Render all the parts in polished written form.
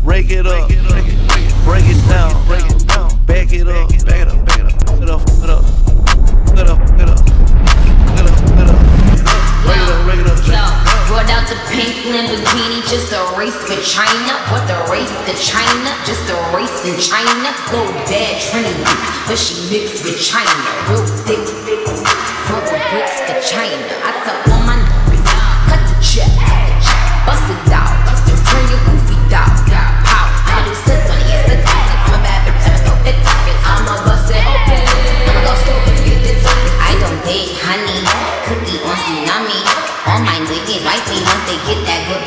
Rake it up, break it down, back it up, put up, put up, put up, put up, put up, put up, put up. Rake it up, yo, brought out the pink Lamborghini, just a race with China. What the race to China? Just a race in China. Little bad Trinity, but she mixed with China. Real thick, smoking bricks to China. I tell all my niggas, cut the check, bust it out, turn your goofy down. Pow, I'ma do slips on it, yes, the top. I'm a bad bitch, I'ma go fit pockets. I'ma bust it open, I'ma go stupid and get it topic. I don't date honey, cookie on tsunami. All my niggas like me once they get that good.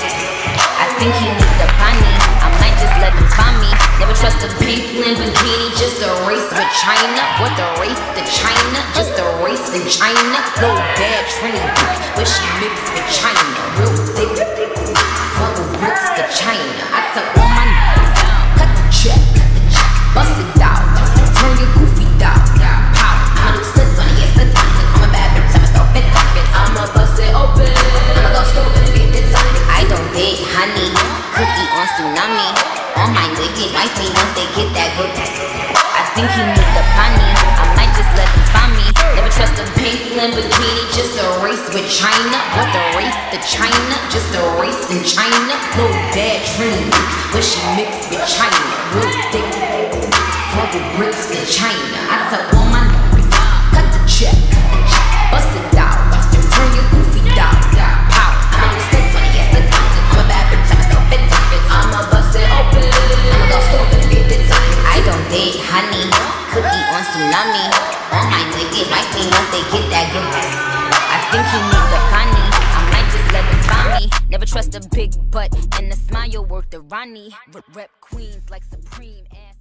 I think he needs the bunny, I might just let him find me. Never trust a pink Lamborghini, just a race with China. What the race to China? Just a race in China. Little bad Trinity, but she mixed with China. Real thick, smoking bricks to China. I tell all my niggas, cut the check, bust it out, turn your goofy down. Pow, I'ma do slips on it, yes, the top. I'm a bad bitch, I'ma throw fit pockets. I'ma bust it open, I'ma go stupid and get it topic. I don't date honey, cookie on tsunami. All my niggas like me once they get that good. I think he needs the bunny, I might just let him find me. Never trust a pink Lamborghini, just a race with China. What the race to China? Just a race in China. Little bad Trinity, but she mixed with China. Real thick, smoking bricks to China. I tell all my niggas, cut the check, bust it out, turn your goofy down. Pow, I'ma do slips on it, yes, the top. I'm a bad bitch, I'ma throw fit pockets. I'ma bust it open, I'ma go stupid and get it topic. I don't date honey, cookie on tsunami. All my niggas like me once they get that good. I think he needs the bunny, I might just let him find me. Never trust a big butt and a smile worth the Ronnie. Rep queens like Supreme ass.